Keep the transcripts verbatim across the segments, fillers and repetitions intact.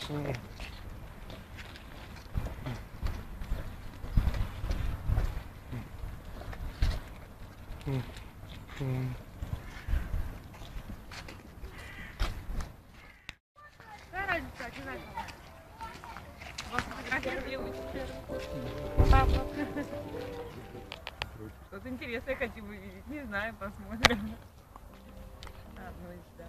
Какая разница, одинаково. Вас фотографировали лучше. Папа. Что-то интересное хотим увидеть. Не знаю, посмотрим. А, ну и да.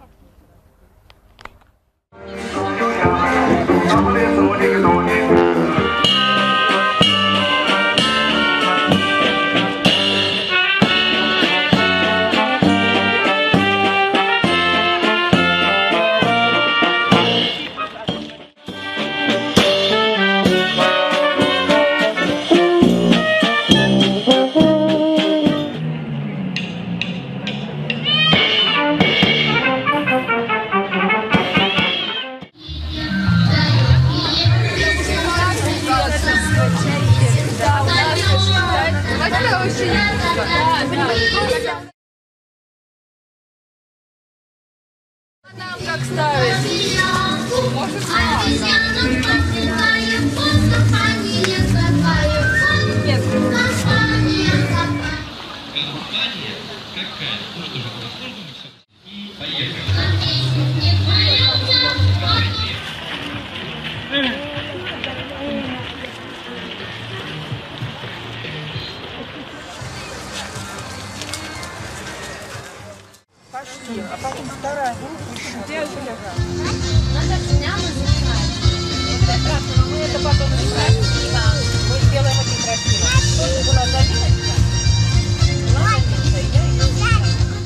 Нам как ставить? Может, нет. Компания какая? Ну что же, возможно, мы все. И поехали. Пошли, а потом вторая группа еще. Где же лежат? Надо днями занимать. Это прекрасно, но мы это потом не красиво. Мы сделаем очень красиво. Тоже была заминочка. Была заминочка, и я ее сделала.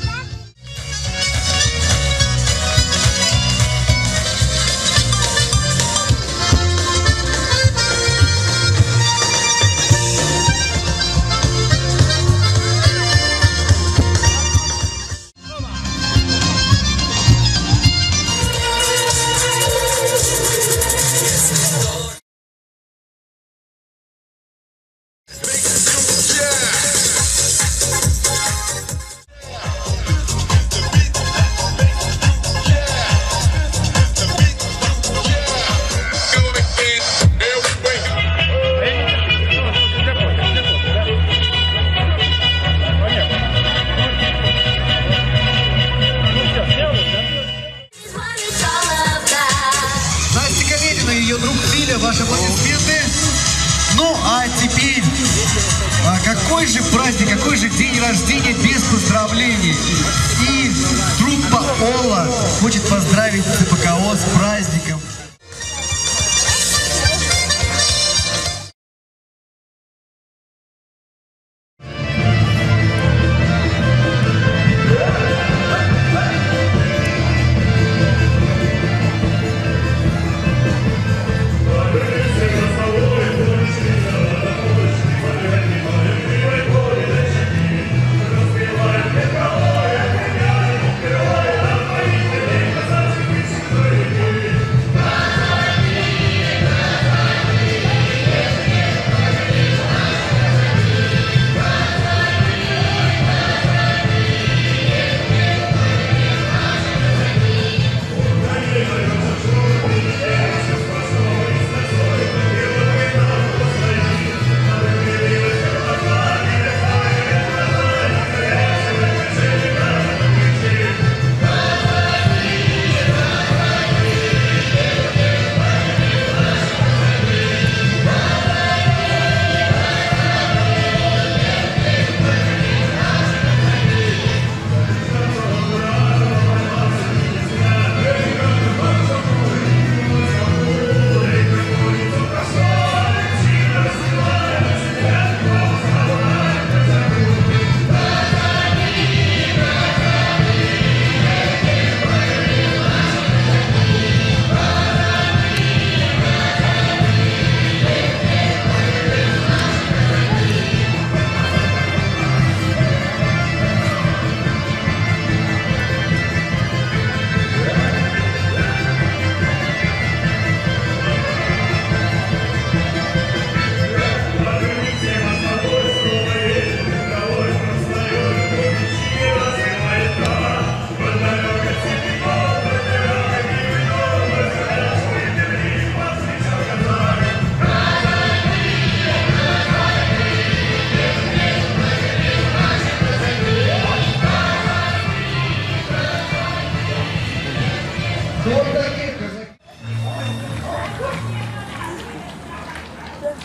Ее друг Филя, ваши аплодисменты. Ну, а теперь, а какой же праздник, какой же день рождения без поздравлений. И труппа Ола хочет поздравить ЦПКО с праздником.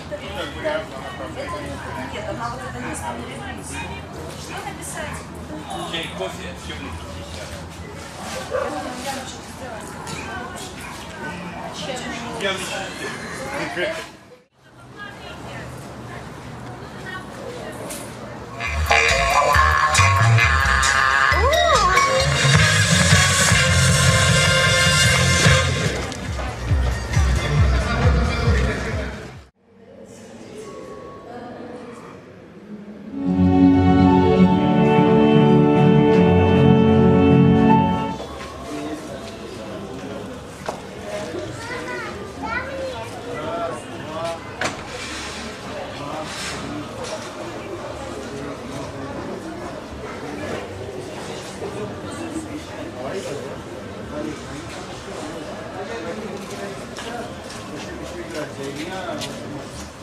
Нет, она вот это место не ревизит. Что написать? Чай, кофе, темный пятьдесят. Gracias.